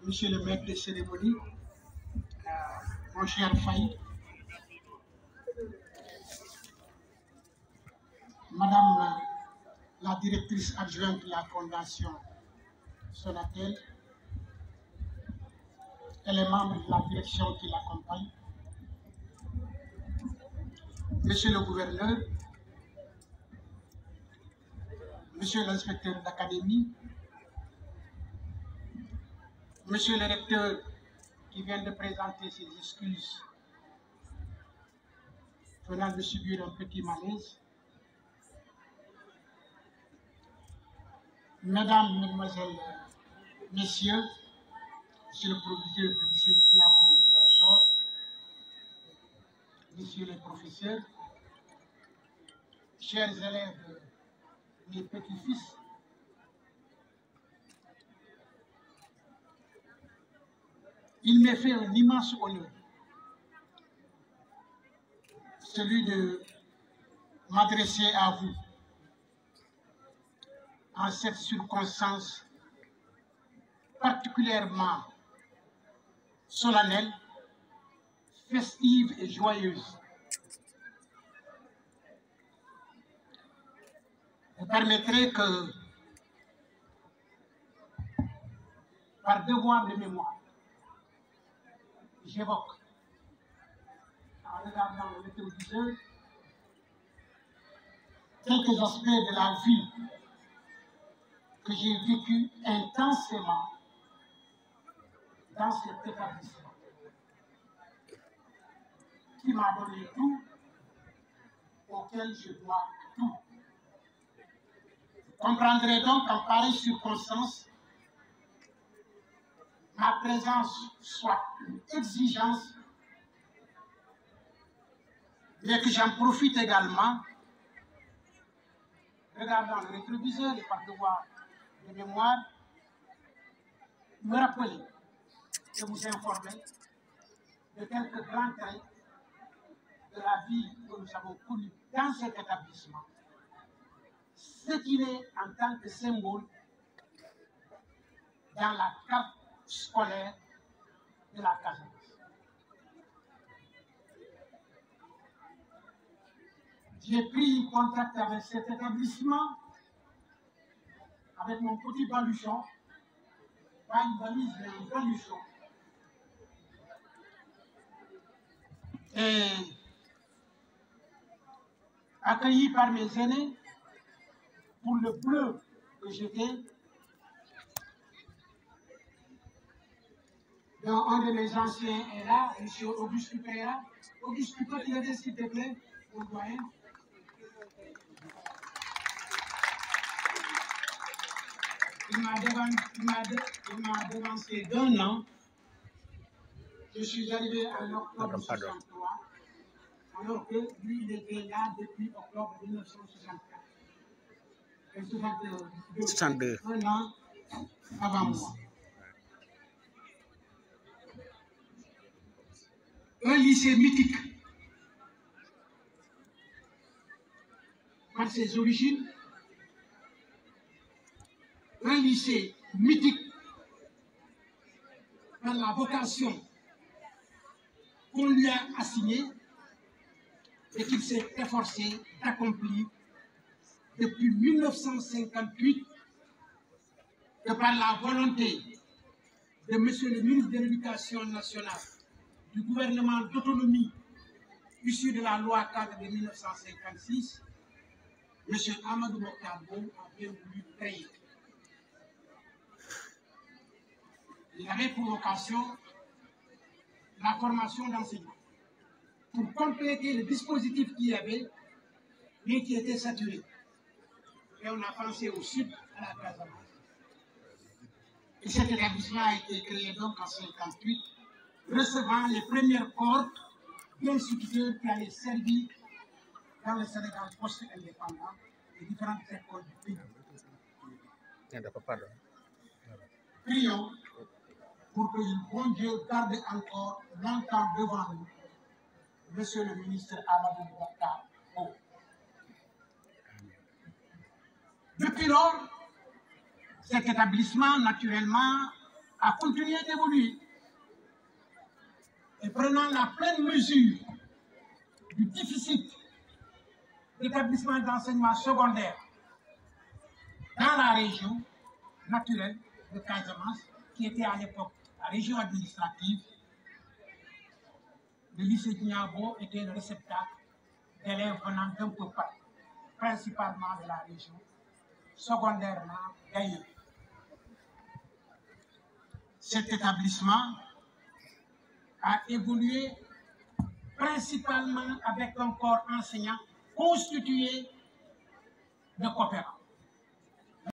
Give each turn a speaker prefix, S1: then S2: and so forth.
S1: Monsieur le maître de cérémonie, mon cher Faye, Madame la directrice adjointe de la Fondation Sonatel et les membres de la direction qui l'accompagnent, Monsieur le gouverneur, Monsieur l'inspecteur d'académie, Monsieur le recteur qui vient de présenter ses excuses venant de subir un petit malaise, Mesdames, Mesdemoiselles, Messieurs, Monsieur le proviseur de lycée Niamey, Messieurs les professeurs, chers élèves, mes petits-fils, il m'est fait un immense honneur, celui de m'adresser à vous en cette circonstance particulièrement solennelle, festive et joyeuse. Vous permettrez que, par devoir de mémoire, j'évoque, en regardant le rétroviseur, quelques aspects de la vie que j'ai vécu intensément dans cet établissement, qui m'a donné tout, auquel je dois tout. Vous comprendrez donc qu'en pareille circonstance, ma présence soit une exigence, mais que j'en profite également, regardant le rétroviseur et par devoir de mémoire, me rappeler et vous informer de quelques grands traits de la vie que nous avons connue dans cet établissement, ce qu'il est en tant que symbole dans la carte scolaire de la Casamance. J'ai pris contact avec cet établissement avec mon petit baluchon, pas une valise, mais un baluchon. Et accueilli par mes aînés, pour le bleu que j'étais, dont un de mes anciens est là, M. Auguste Pupéra. Auguste, tu peux te lever s'il te plaît, au doyen. Il m'a devancé d'un an. Je suis arrivé en octobre 1963, alors que lui, il était là depuis octobre 1964. Et 62. Un an avant moi. Un lycée mythique par ses origines, un lycée mythique par la vocation qu'on lui a assignée et qu'il s'est efforcé d'accomplir depuis 1958, que par la volonté de Monsieur le ministre de l'Éducation nationale, du gouvernement d'autonomie issu de la loi cadre de 1956, M. Amadou Mokhtar Mbow a bien voulu créer. Il avait pour vocation la formation d'enseignants pour compléter le dispositif qu'il y avait, mais qui était saturé. Et on a pensé au sud, à la Casamance. Et cet établissement a été créé donc en 1958, recevant les premières cohortes d'instituteurs qui allaient servir dans le Sénégal post-indépendant et différentes écoles du pays. Prions pour que le bon Dieu garde encore longtemps devant nous Monsieur le ministre Amadou Mokhtar Mbow. Depuis lors, cet établissement, naturellement, a continué d'évoluer et prenant la pleine mesure du déficit d'établissements d'enseignement secondaire dans la région naturelle de Casamance, qui était à l'époque la région administrative, le lycée Dniabo était le réceptacle d'élèves venant d'un peu partout, principalement de la région, secondairement d'ailleurs. Cet établissement a évolué principalement avec un corps enseignant constitué de coopérants.